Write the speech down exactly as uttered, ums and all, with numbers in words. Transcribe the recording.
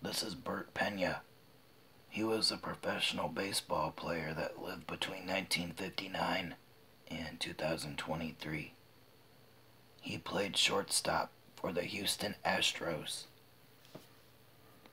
This is Bert Peña. He was a professional baseball player that lived between nineteen fifty-nine and two thousand twenty-three. He played shortstop for the Houston Astros.